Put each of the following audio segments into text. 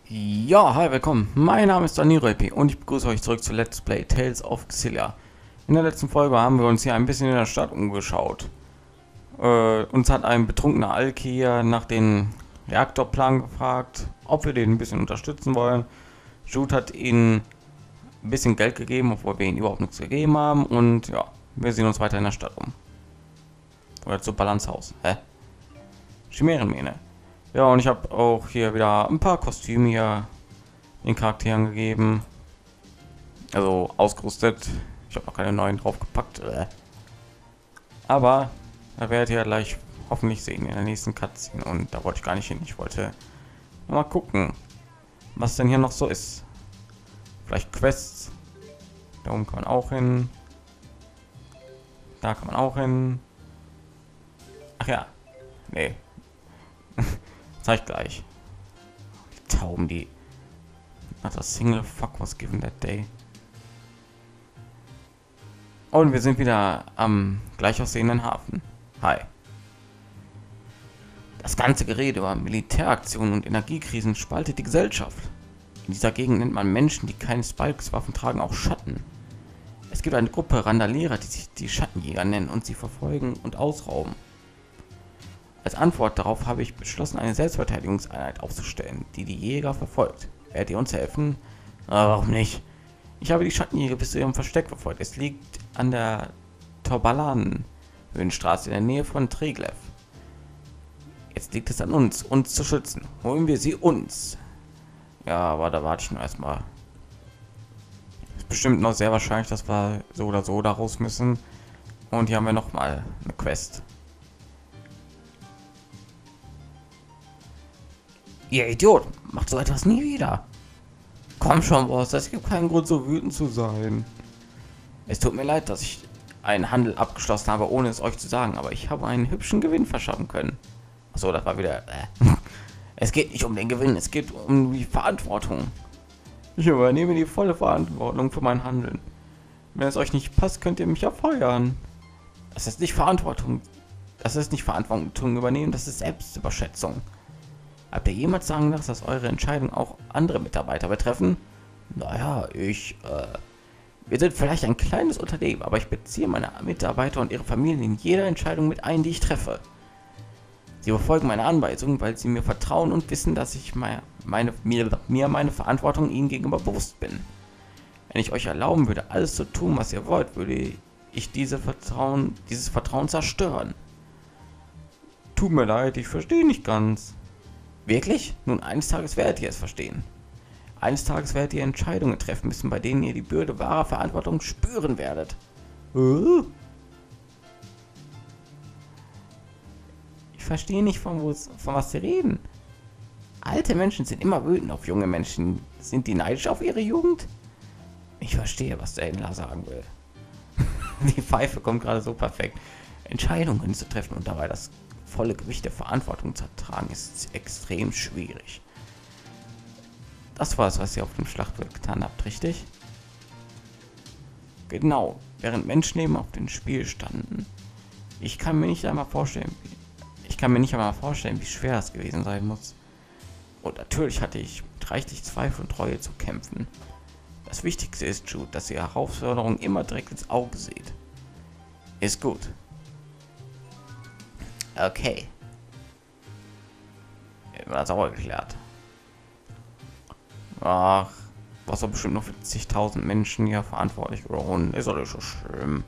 Ja, hi, willkommen. Mein Name ist Daniro EP und ich begrüße euch zurück zu Let's Play Tales of Xillia. In der letzten Folge haben wir uns hier ein bisschen in der Stadt umgeschaut. Uns hat ein betrunkener Alki nach dem Reaktorplan gefragt, ob wir den ein bisschen unterstützen wollen. Jude hat ihnen ein bisschen Geld gegeben, obwohl wir ihnen überhaupt nichts gegeben haben. Und ja, wir sehen uns weiter in der Stadt um. Oder zu Balancehaus. Hä? Chimärenmähne. Ja, und ich habe auch hier wieder ein paar Kostüme hier den Charakteren gegeben. Also ausgerüstet. Ich habe noch keine neuen draufgepackt. Aber da werdet ihr gleich hoffentlich sehen in der nächsten Cutscene. Und da wollte ich gar nicht hin. Ich wollte mal gucken, was denn hier noch so ist. Vielleicht Quests. Da oben kann man auch hin. Da kann man auch hin. Ach ja. Nee. Zeig gleich. Die Tauben, die not a single fuck was given that day. Und wir sind wieder am gleich aussehenden Hafen. Hi. Das ganze Gerede über Militäraktionen und Energiekrisen spaltet die Gesellschaft. In dieser Gegend nennt man Menschen, die keine Spikes-Waffen tragen, auch Schatten. Es gibt eine Gruppe Randalierer, die sich die Schattenjäger nennen und sie verfolgen und ausrauben. Als Antwort darauf habe ich beschlossen, eine Selbstverteidigungseinheit aufzustellen, die die Jäger verfolgt. Werdet ihr uns helfen? Warum nicht? Ich habe die Schattenjäger bis zu ihrem Versteck verfolgt. Es liegt an der Torbalan-Höhenstraße in der Nähe von Triglev. Jetzt liegt es an uns, uns zu schützen. Holen wir sie uns. Ja, aber da warte ich nur erstmal. Ist bestimmt noch sehr wahrscheinlich, dass wir so oder so daraus müssen. Und hier haben wir noch mal eine Quest. Ihr Idiot, macht so etwas nie wieder. Komm schon, Boss, es gibt keinen Grund, so wütend zu sein. Es tut mir leid, dass ich einen Handel abgeschlossen habe, ohne es euch zu sagen, aber ich habe einen hübschen Gewinn verschaffen können. Achso, das war wieder... Es geht nicht um den Gewinn, es geht um die Verantwortung. Ich übernehme die volle Verantwortung für mein Handeln. Wenn es euch nicht passt, könnt ihr mich ja feuern. Das ist nicht Verantwortung. Das ist nicht Verantwortung übernehmen, das ist Selbstüberschätzung. Habt ihr jemals sagen lassen, dass eure Entscheidungen auch andere Mitarbeiter betreffen? Naja, wir sind vielleicht ein kleines Unternehmen, aber ich beziehe meine Mitarbeiter und ihre Familien in jeder Entscheidung mit ein, die ich treffe. Sie befolgen meine Anweisungen, weil sie mir vertrauen und wissen, dass ich mir meine Verantwortung ihnen gegenüber bewusst bin. Wenn ich euch erlauben würde, alles zu tun, was ihr wollt, würde ich dieses Vertrauen zerstören. Tut mir leid, ich verstehe nicht ganz. Wirklich? Nun, eines Tages werdet ihr es verstehen. Eines Tages werdet ihr Entscheidungen treffen müssen, bei denen ihr die Bürde wahrer Verantwortung spüren werdet. Ich verstehe nicht, von was sie reden. Alte Menschen sind immer wütend auf junge Menschen. Sind die neidisch auf ihre Jugend? Ich verstehe, was der Händler sagen will. Die Pfeife kommt gerade so perfekt. Entscheidungen zu treffen und dabei das volle Gewicht der Verantwortung zu ertragen, ist extrem schwierig. Das war es, was ihr auf dem Schlachtfeld getan habt, richtig? Genau, während Menschenleben auf dem Spiel standen. Ich kann mir nicht einmal vorstellen, wie schwer es gewesen sein muss. Und natürlich hatte ich mit reichlich Zweifel und Treue zu kämpfen. Das Wichtigste ist, Jude, dass ihr Herausforderungen immer direkt ins Auge seht. Ist gut. Okay. War sauer geklärt. Ach, was doch bestimmt noch für zigtausend Menschen hier verantwortlich geworden. Ist doch nicht so schlimm.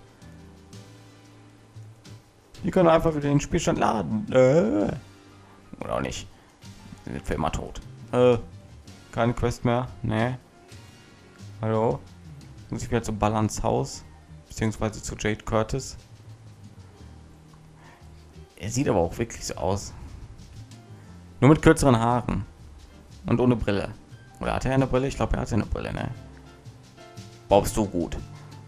Die können einfach wieder den Spielstand laden. Oder auch nicht. Die sind für immer tot. Keine Quest mehr. Nee. Hallo? Muss ich wieder zu Balance Haus. Beziehungsweise zu Jade Curtis. Er sieht aber auch wirklich so aus. Nur mit kürzeren Haaren. Und ohne Brille. Oder hat er eine Brille? Ich glaube, er hat eine Brille, ne? Boah, bist du gut.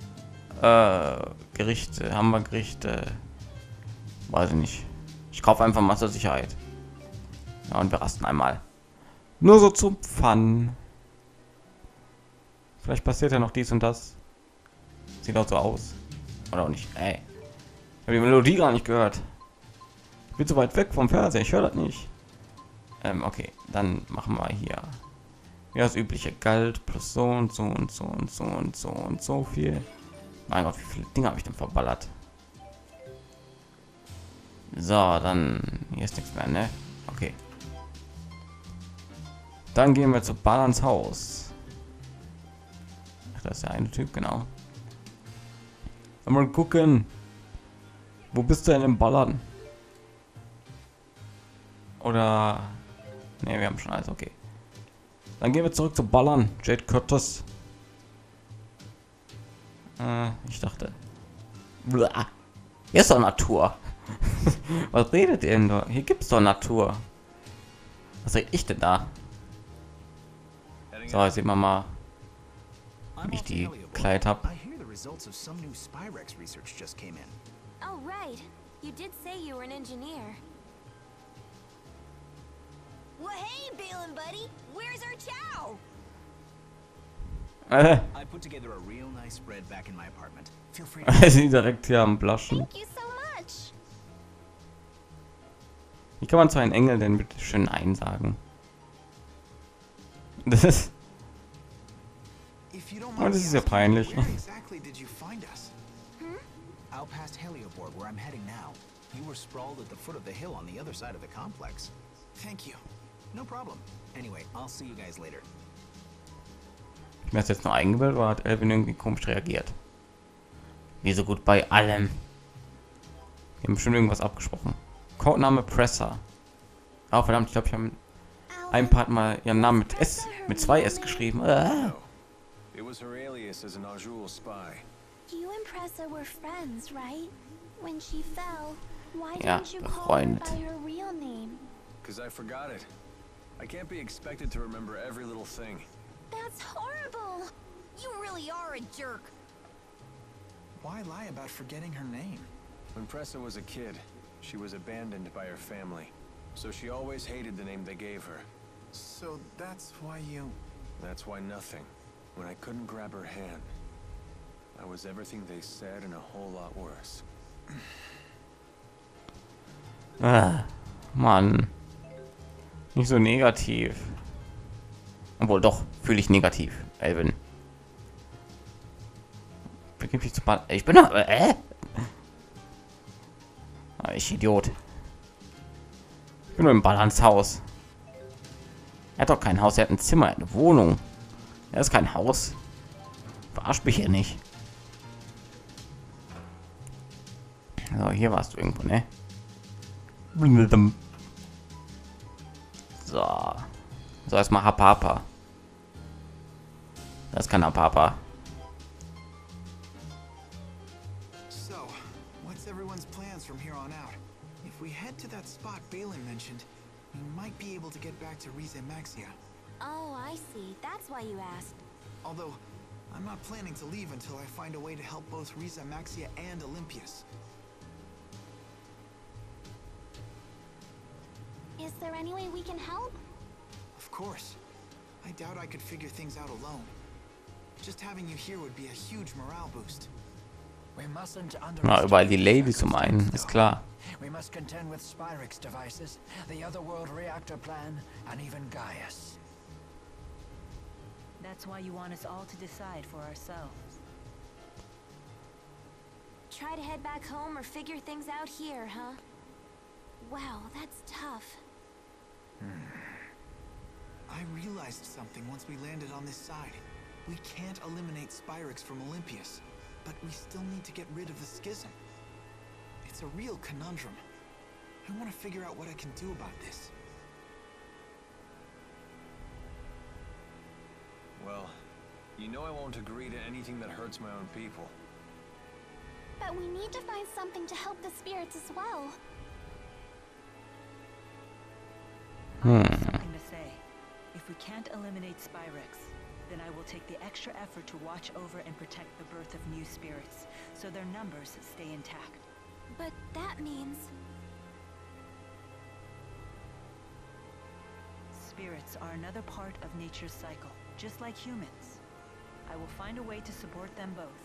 Gerichte. Haben wir Gerichte? Weiß ich nicht. Ich kaufe einfach mal zur Sicherheit. Ja, und wir rasten einmal. Nur so zum Fun. Vielleicht passiert ja noch dies und das. Sieht auch so aus. Oder auch nicht. Ey. Ich habe die Melodie gar nicht gehört. Bin so weit weg vom Fernseher, ich höre das nicht. Okay, dann machen wir hier Ja, das übliche Geld plus so und so und so und so und so und so viel. Mein Gott, wie viele Dinge habe ich denn verballert? So, dann hier ist nichts mehr, ne? Okay. Dann gehen wir zu Balans Haus. Ach, das ist der eine Typ, genau. Mal gucken. Wo bist du denn im Ballern? Oder ne, wir haben schon alles, okay. Dann gehen wir zurück zu Ballern. Jade Curtis. Ich dachte. Blah. Hier ist doch Natur. Was redet ihr denn da? Hier gibt's doch Natur. Was rede ich denn da? So, jetzt sehen wir mal, wie ich die Kleid habe. Oh, right. You did say you were an engineer. Well, hey, Balin buddy. Where's our chow? I put together a real nice spread back in my apartment. Feel free to Sie direkt hier am Blaschen. Thank you so much. Wie kann man zu einem Engel denn bitte schön einsagen? Das ist, If you don't oh, mind das me ist ja asking, peinlich. where exactly did you find us? Out past Helioborg, where I'm heading now. You were sprawled at the foot of the hill on the other side of the complex. Thank you. No problem. Anyway, I'll see you guys later. Ich mir das jetzt nur eingebildet oder hat Elvin irgendwie komisch reagiert? Wie so gut bei allem. Wir haben bestimmt irgendwas abgesprochen. Codename Presser. Oh verdammt, ich glaube, ich habe ein paar Mal ihren Namen mit S, mit 2 S geschrieben. It was her alias as an Azul spy. You and Pressa were friends, right? When she fell, why Ja, didn't you call her befreundet. by her real name? Because I forgot it. I can't be expected to remember every little thing. That's horrible. You really are a jerk. Why lie about forgetting her name? When Pressa was a kid, she was abandoned by her family. So she always hated the name they gave her. So that's why you... That's why nothing. When I couldn't grab her hand, I was everything they said and a whole lot worse. Mann. Nicht so negativ. Obwohl doch, fühle ich negativ. Elvin. Begib dich zu Ball. Ich bin doch. Ich Idiot. Ich bin nur im Balans Haus. Er hat doch kein Haus, er hat ein Zimmer, eine Wohnung. Er ist kein Haus. Verarscht mich hier nicht. So, hier warst du irgendwo, ne? So. So, erstmal Hapapa. Das ist kein Hapapa. So, what's everyone's plans from here on out? If we head to that spot Balin mentioned, we might be able to get back to Rize Maxia. Oh, I see. That's why you asked. Although, I'm not planning to leave until I find a way to help both Rize Maxia and Olympias. Is there any way we can help? Of course. I doubt I could figure things out alone. Just having you here would be a huge morale boost. We mustn't Na, überall die Ladies um einen, ist klar. We must contend with Spyrix devices, the Otherworld reactor plan, and even Gaius. That's why you want us all to decide for ourselves. Try to head back home or figure things out here, huh? Wow, that's tough. I realized something once we landed on this side. We can't eliminate Spyrix from Olympias, but we still need to get rid of the schism. It's a real conundrum. I want to figure out what I can do about this. Well, you know I won't agree to anything that hurts my own people. But we need to find something to help the spirits as well. I have something to say. If we can't eliminate Spyrix, then I will take the extra effort to watch over and protect the birth of new spirits, so their numbers stay intact. But that means... Spirits are another part of nature's cycle, just like humans. I will find a way to support them both.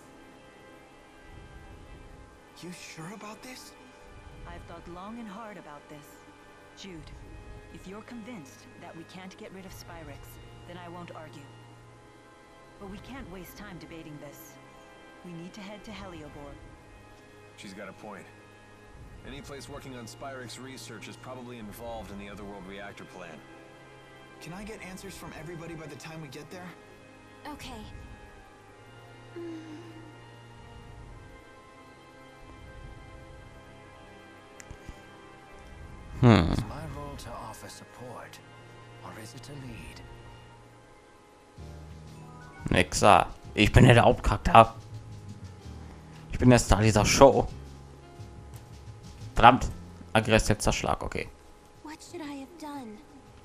You sure about this? I've thought long and hard about this. Jude, if you're convinced that we can't get rid of Spyrix, then I won't argue. But we can't waste time debating this. We need to head to Heliobor. She's got a point. Any place working on Spyrix research is probably involved in the Otherworld reactor plan. Can I get answers from everybody by the time we get there? Okay. Is my role to offer support, or is it to lead? Nixer. Ich bin ja der Hauptcharakter. Ich bin der Star dieser Show. Verdammt. Aggress letzter Schlag, okay. What should I have done?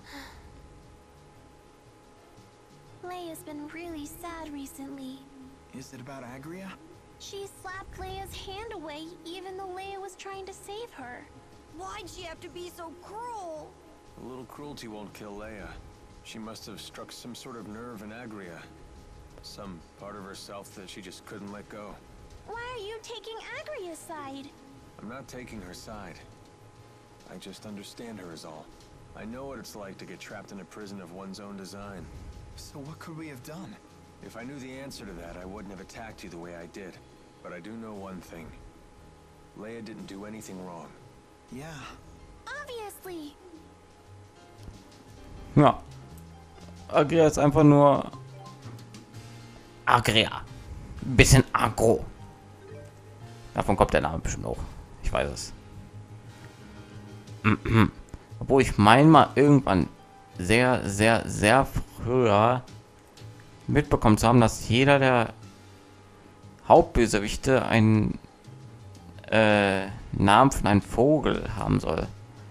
Leia's been really sad recently. Is it about Agria? She slapped Leia's hand away even though Leia was trying to save her. Why'd she have to be so cruel? A little cruelty won't kill Leia. She must have struck some sort of nerve in Agria. Some part of herself that she just couldn't let go. Why are you taking Agria's side? I'm not taking her side. I just understand her is all. I know what it's like to get trapped in a prison of one's own design. So what could we have done? If I knew the answer to that, I wouldn't have attacked you the way I did. But I do know one thing. Leia didn't do anything wrong. Yeah. Obviously. Ja. Agria ist einfach nur Agria. Ein bisschen aggro. Davon kommt der Name bestimmt auch. Ich weiß es. Obwohl ich meine mal irgendwann sehr früher mitbekommen zu haben, dass jeder der Hauptbösewichte einen Namen von einem Vogel haben soll.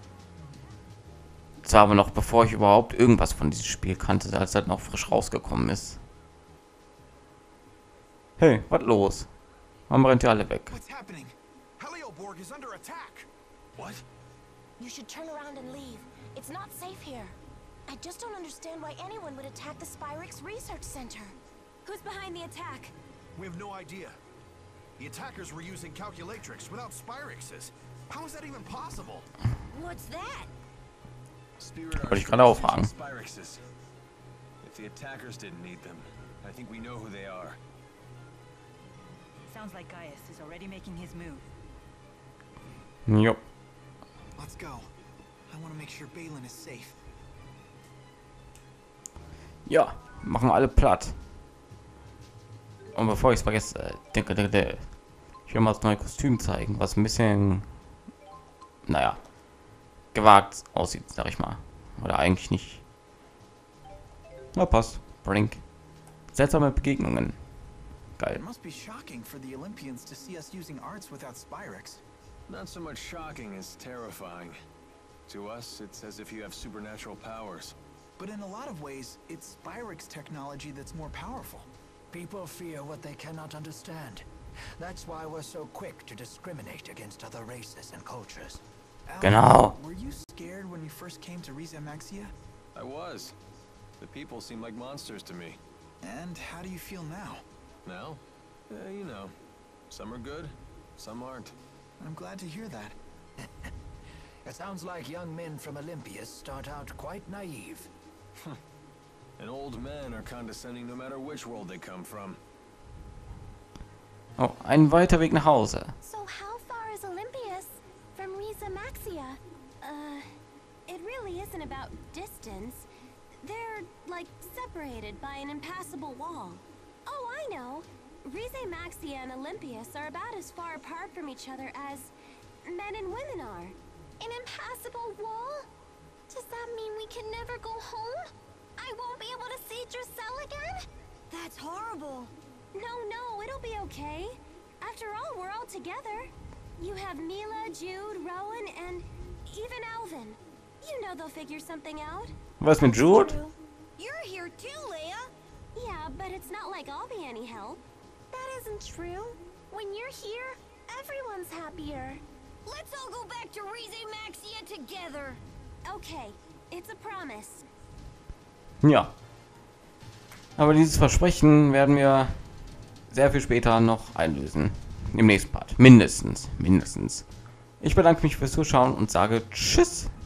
Zwar aber noch bevor ich überhaupt irgendwas von diesem Spiel kannte, als es halt noch frisch rausgekommen ist. Hey, was los? Warum rennt ihr alle weg? What's happening? Helioborg is under attack. What? You should turn around and leave. It's not safe here. I just don't understand why anyone would attack the Spyrix Research Center. Who's behind the attack? We have no idea. The attackers were using calculatrix without Spyrixes. How is that even possible? What's that? Spirit Wollte ich gerade auch fragen. Spyrixes. If the attackers didn't need them, I think we know who they are. Sounds like Gaius is already making his move. Jo. Let's go. I want to make sure Balin is safe. Ja, machen alle platt. Und bevor ich es vergesse, ich will mal das neue Kostüm zeigen, was ein bisschen, naja, gewagt aussieht, sag ich mal. Oder eigentlich nicht. Na, passt. Brink. Seltsame Begegnungen. Geil. It must be shocking for the Olympians to see us using arts without Spyrix. Not so much shocking as terrifying. To us, it's as if you have supernatural powers. But in a lot of ways, it's Spyrix technology that's more powerful. People fear what they cannot understand. That's why we're so quick to discriminate against other races and cultures. Al, Genau. Were you scared when you first came to Riza Maxia? I was. The people seem like monsters to me. And how do you feel now? Now? You know. Some are good, some aren't. I'm glad to hear that. It sounds like young men from Olympias start out quite naive. And old men are condescending no matter which world they come from. Oh, ein weiter Weg nach Hause. So how far is Olympias from Riza Maxia? It really isn't about distance. They're, like, separated by an impassable wall. Oh, I know. Riza Maxia and Olympias are about as far apart from each other as men and women are. An impassable wall? Does that mean we can never go home? I won't be able to see Drusilla again? That's horrible. No, it'll be okay. After all, we're all together. You have Mila, Jude, Rowan, and even Alvin. You know they'll figure something out. Was mit Jude? You're here too, Leia. Yeah, but it's not like I'll be any help. That isn't true. When you're here, everyone's happier. Let's all go back to Riza Maxia together. Okay, it's a promise. Ja. Aber dieses Versprechen werden wir sehr viel später noch einlösen. Im nächsten Part. Mindestens. Ich bedanke mich fürs Zuschauen und sage Tschüss.